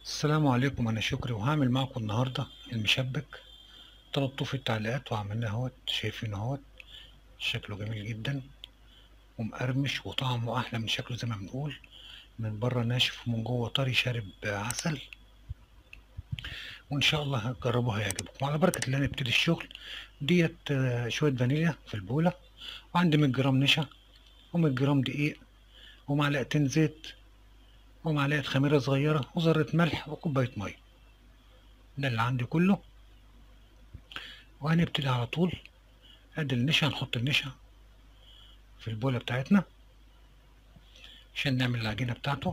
السلام عليكم، أنا شكري وهعمل معكم النهاردة المشبك. طلبتوه في التعليقات وعملناه اهوت، شايفينه اهوت. شكله جميل جدا ومقرمش وطعمه أحلى من شكله زي ما بنقول. من بره ناشف ومن جوه طري شارب عسل. وإن شاء الله هتجربوه هيعجبكم. وعلى بركة الله نبتدي الشغل. ديت شوية فانيليا في البولة، وعندي 100 جرام نشا و100 جرام دقيق ومعلقتين زيت ومعلقة خميرة صغيرة وذرة ملح وكوباية مية. ده اللي عندي كله. وهنبتدي على طول. ادي النشا، هنحط النشا في البولة بتاعتنا عشان نعمل العجينة بتاعته.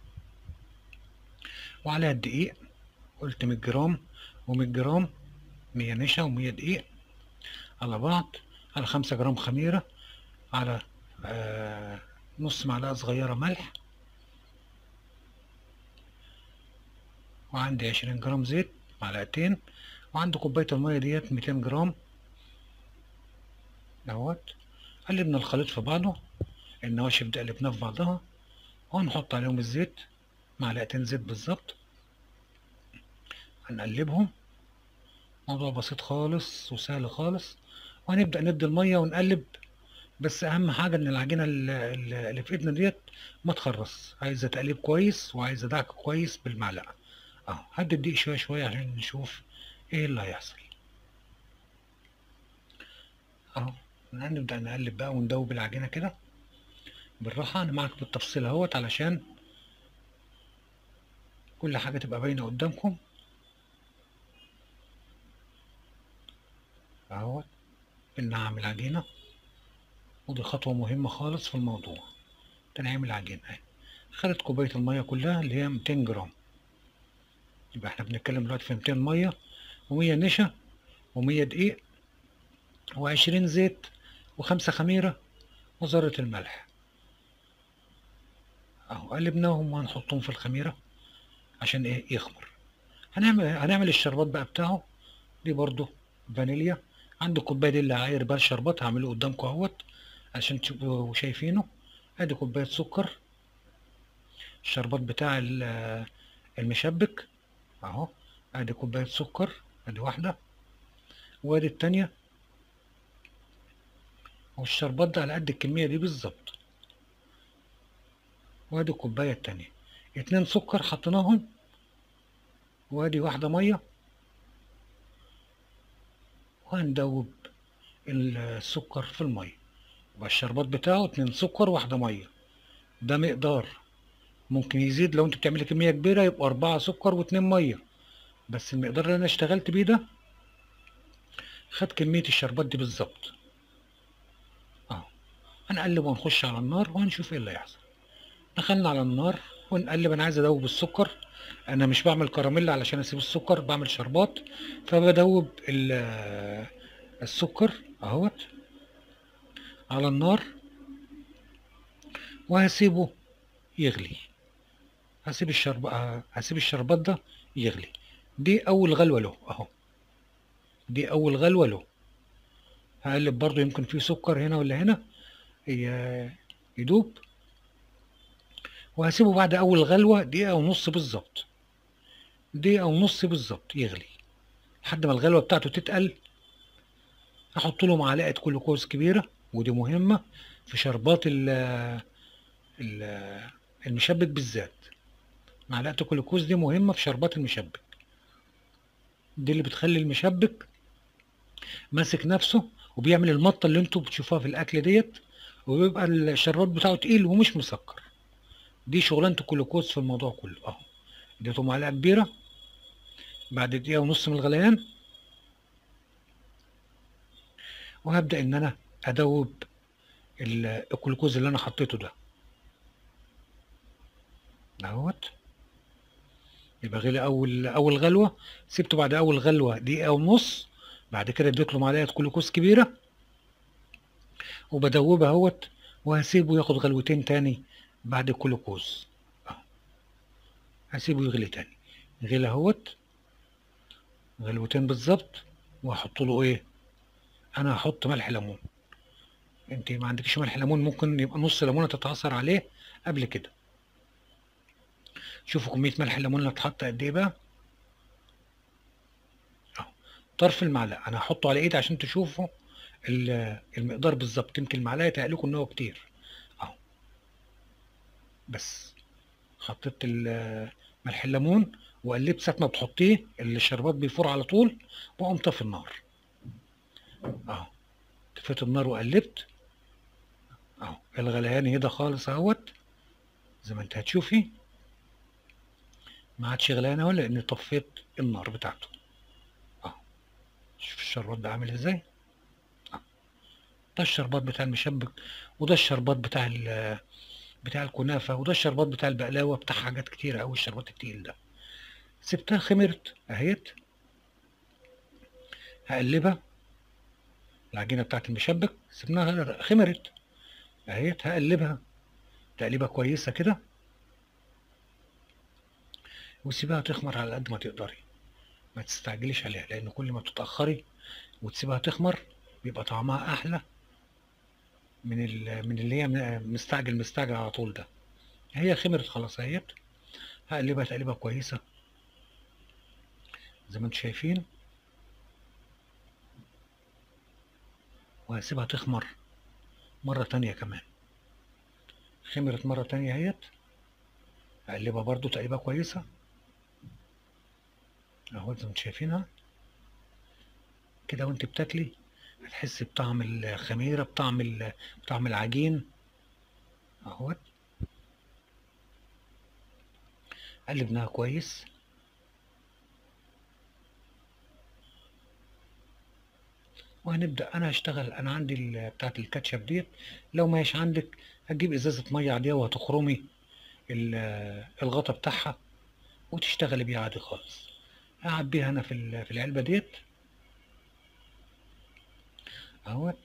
وعليها الدقيق، قلت 100 جرام و100 جرام، 100 نشا و100 دقيق على بعض، على 5 جرام خميرة، على نص معلقة صغيرة ملح، وعندي 20 جرام زيت، معلقتين، وعندي كوباية المية ديت 200 جرام دوت. قلبنا الخليط في بعضه، النواشف دي قلبناها في بعضها، وهنحط عليهم الزيت، معلقتين زيت بالظبط. هنقلبهم، موضوع بسيط خالص وسهل خالص. وهنبدأ ندي المية ونقلب. بس أهم حاجة إن العجينة اللي في إيدنا ديت ما تخرص، عايزة تقليب كويس وعايزة دعك كويس بالمعلقة. أهو هدي الدقيق شوية شوية عشان نشوف إيه اللي هيحصل. أهو هنبدأ نقلب بقى وندوب العجينة كده بالراحة. أنا معاك بالتفصيل أهوت علشان كل حاجة تبقى باينة قدامكم أهوت. بنعمل العجينة، ودي خطوة مهمة خالص في الموضوع، تنعيم العجينة أهي. خدت كوباية المية كلها اللي هي 200 جرام، يبقى احنا بنتكلم دلوقتي في 200 مية و100 نشا و100 دقيق و20 زيت و5 خميرة وذرة الملح. اهو قلبناهم وهنحطهم في الخميرة عشان ايه؟ يخمر. هنعمل الشربات بقى بتاعه. دي برضو فانيليا. عندي كوباية دي اللي عاير بقى الشربات، هعمله قدامكم اهوت عشان تبقوا شايفينه. ادي كوباية سكر، الشربات بتاع المشبك اهو. ادي كوباية سكر، ادي واحدة وادي التانية. والشربات ده على قد الكمية دي بالظبط. وادي الكوباية التانية، 2 سكر حطيناهم، وادي واحدة مية. وهندوب السكر في المية. يبقى الشربات بتاعه 2 سكر واحدة مية. ده مقدار. ممكن يزيد لو انت بتعملي كمية كبيرة يبقى 4 سكر و2 مية. بس المقدار اللي انا اشتغلت بيه ده خد كمية الشربات دي بالظبط. اهو هنقلب ونخش على النار وهنشوف ايه اللي هيحصل. دخلنا على النار ونقلب. انا عايز ادوب السكر، انا مش بعمل كراميل علشان اسيب السكر، بعمل شربات. فبدوب السكر اهوت على النار وهسيبه يغلي. هسيب الشربات ده يغلي. دي اول غلوة له اهو، دي اول غلوة له. هقلب برضو، يمكن في سكر هنا ولا هنا يدوب. وهسيبه بعد اول غلوة دقيقة ونص بالظبط، دقيقة ونص بالظبط يغلي لحد ما الغلوة بتاعته تتقل. هحط له معلقة جلوكوز كبيرة، ودي مهمة في شربات ال- المشبك بالذات. معلقة الجلوكوز دي مهمة في شربات المشبك، دي اللي بتخلي المشبك ماسك نفسه وبيعمل المطة اللي انتوا بتشوفوها في الأكل ديت، وبيبقى الشربات بتاعه تقيل ومش مسكر. دي شغلانة الجلوكوز في الموضوع كله اهو. اديته معلقة كبيرة بعد دقيقة ونص من الغليان. وهبدأ إن أنا أدوب الجلوكوز اللي أنا حطيته ده اهوت. يبقى غلي اول غلوه، سبته بعد اول غلوه دقيقه ونص. بعد كده اديت له معلقه جلوكوز كبيره وبدوبها اهوت. وهسيبه ياخد غلوتين تاني بعد الجلوكوز اهو. هسيبه يغلي تاني، غلي اهوت غلوتين بالظبط. وهحط له ايه؟ انا هحط ملح ليمون. انت ما عندكش ملح ليمون، ممكن يبقى نص ليمونه تتعصر عليه قبل كده. شوفوا كمية ملح الليمون اللي هتحط قد ايه بقى. اهو طرف المعلقة، انا هحطه على ايدي عشان تشوفوا المقدار بالظبط. يمكن المعلقة يتهيألكوا ان هو كتير. اهو بس حطيت ملح الليمون وقلبت. ساعة ما بتحطيه الشربات بيفور على طول، واقوم طافي النار. اهو طفيت النار وقلبت. اهو الغليان هدا خالص اهوت، زي ما انت هتشوفي. ما عادش غليان اهو لاني طفيت النار بتاعته. اهو شوف الشربات ده عامل ازاي. أهو. ده الشربات بتاع المشبك، وده الشربات بتاع الكنافه، وده الشربات بتاع البقلاوه، بتاع حاجات كتيره قوي الشربات التقيل ده. سبتها خمرت اهيت. هقلبها. العجينه بتاعت المشبك سبناها خمرت اهيت. هقلبها تقليبه كويسه كده، وسيبها تخمر على قد ما تقدري. ما تستعجليش عليها، لان كل ما بتتاخري وتسيبها تخمر بيبقى طعمها احلى من اللي هي مستعجل على طول ده. هي خمرت خلاص اهيت. هقلبها تقليبه كويسه زي ما انتم شايفين، وهسيبها تخمر مره تانية كمان. خمرت مره تانية اهيت. هقلبها برضو تقليبه كويسه اهو زي ما انتم شايفينها كده. وانت بتاكلي هتحسي بطعم الخميره، بطعم العجين اهوت. قلبناها كويس. وهنبدأ. أنا هشتغل. أنا عندي بتاعة الكاتشب ديت. لو ما هيش عندك هتجيب إزازة مية عادية وهتخرمي الغطا بتاعها وتشتغلي بيها عادي خالص. هعبيها أنا في العلبة ديت أهوت.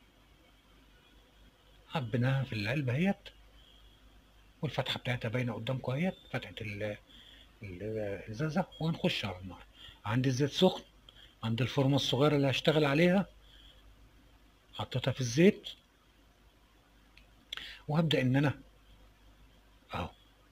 عبيناها في العلبة اهيت، والفتحة بتاعتها باينة قدامكم اهيت، فتحة الإزازة. وهنخش على النار. عندي الزيت سخن. عندي الفورمة الصغيرة اللي هشتغل عليها، حطيتها في الزيت. وهبدأ إن أنا أهو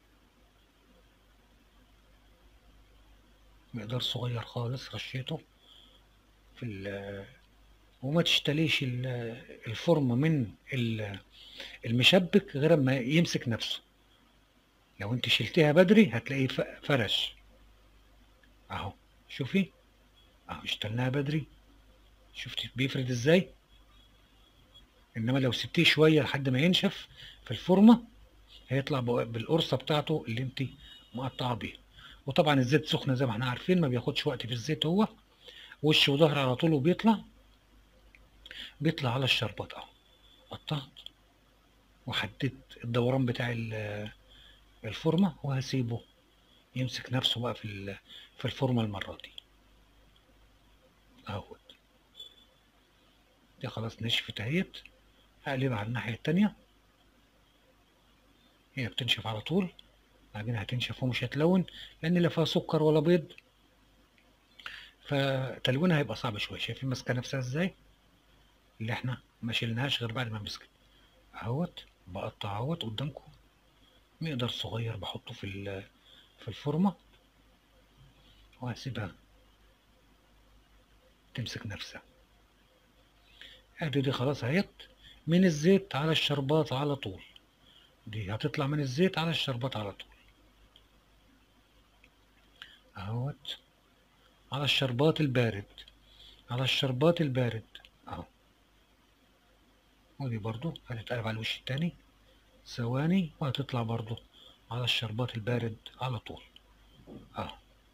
مقدار صغير خالص رشيته في وما تشتليش الفورمة من المشبك غير اما يمسك نفسه. لو انت شلتيها بدري هتلاقيه فرش اهو. شوفي اهو اشتلناها بدري. شفتي بيفرد ازاي. انما لو سبتيه شوية لحد ما ينشف في الفورمة هيطلع بالقرصة بتاعته اللي انت مقطعة بيها. وطبعا الزيت سخنة زي ما احنا عارفين، ما بياخدش وقت في الزيت. هو وش وظهر على طول، بيطلع على الشربات اهو. قطعت وحددت الدوران بتاع الفورمة، وهسيبه يمسك نفسه بقى في الفورمة المرة دي اهوت. دي خلاص نشفت اهيت. هقلبها على الناحية التانية. هي بتنشف على طول. بعدين هتنشف ومش هتلون، لأن لا فيها سكر ولا بيض، فتلوينها هيبقى صعب شوية. شايفين ماسكة نفسها ازاي، اللي احنا ما شلناهاش غير بعد ما مسكت اهوت. بقطع اهوت قدامكم مقدار صغير بحطه في الفورمة، وهسيبها تمسك نفسها. ادي دي خلاص اهيت. من الزيت على الشربات على طول. دي هتطلع من الزيت على الشربات على طول اهوت. على الشربات البارد، على الشربات البارد اهو. ودي برضو هتتقلب على الوش التاني ثواني، وهتطلع برضو على الشربات البارد على طول اهو.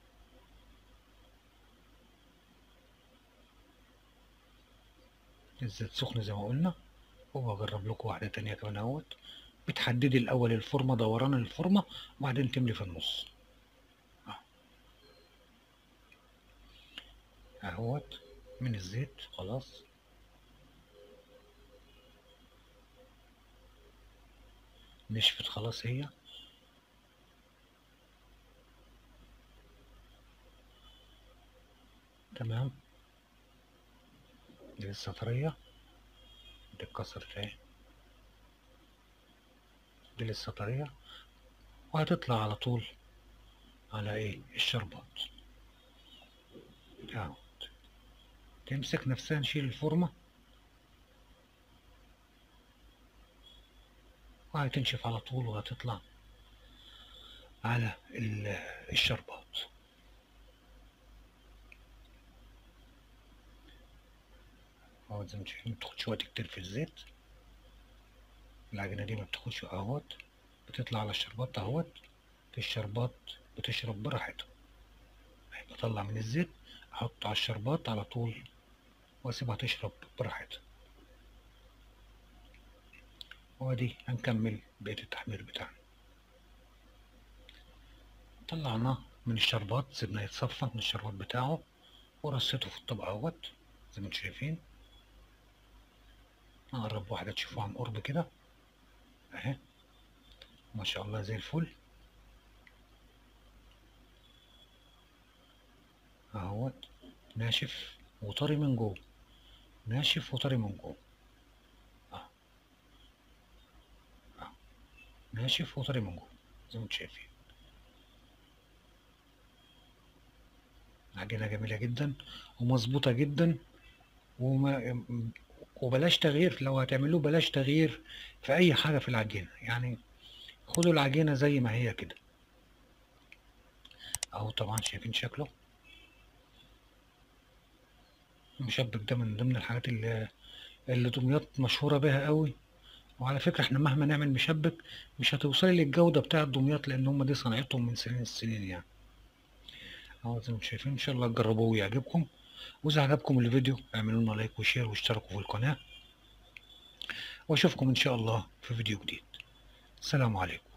الزيت سخن زي ما قلنا. وبجرب لكم واحدة تانية كمان اهوت. بتحددي الأول الفورمة، دوران الفورمة، وبعدين تملي في النص اهو. اهوت من الزيت خلاص. نشفت خلاص هي. تمام. دي لسه طرية. دي اتكسرت اهي. دي لسه طرية. وهتطلع على طول على ايه الشربات اهو. تمسك نفسها، نشيل الفورمة وهتنشف على طول وهتطلع على الشربات. اهو زي ما انتم شايفين مبتاخدش وقت كتير في الزيت، العجينة دي مبتاخدش اهوت، بتطلع على الشربات اهوت. الشربات بتشرب براحتها، بطلع من الزيت احط على الشربات على طول واسيبها تشرب براحتها. وادي هنكمل بقية التحمير بتاعنا. طلعناه من الشربات، سيبناه يتصفى من الشربات بتاعه ورصيته في الطبق اهوت زي ما انتم شايفين. اقرب واحدة تشوفوها عن قرب كده اهي، ما شاء الله زي الفل اهوت. ناشف وطري من جوه، ناشف وطري من جوه اهو، اهو ناشف وطري من جوه زي ما انتم شايفين. عجينة جميلة جدا ومظبوطة جدا، وما وبلاش تغيير، لو هتعملوه بلاش تغيير في اي حاجة في العجينة يعني. خدوا العجينة زي ما هي كده اهو. طبعا شايفين شكله. المشبك ده من ضمن الحاجات اللي دمياط مشهورة بيها قوي. وعلى فكرة احنا مهما نعمل مشبك مش هتوصلي للجودة بتاعة دمياط، لان هم دي صنعتهم من سنين السنين يعني. اهو زي ما انتم شايفين، ان شاء الله تجربوه ويعجبكم. واذا عجبكم الفيديو اعملوا لنا لايك وشير واشتركوا في القناة، واشوفكم ان شاء الله في فيديو جديد. السلام عليكم.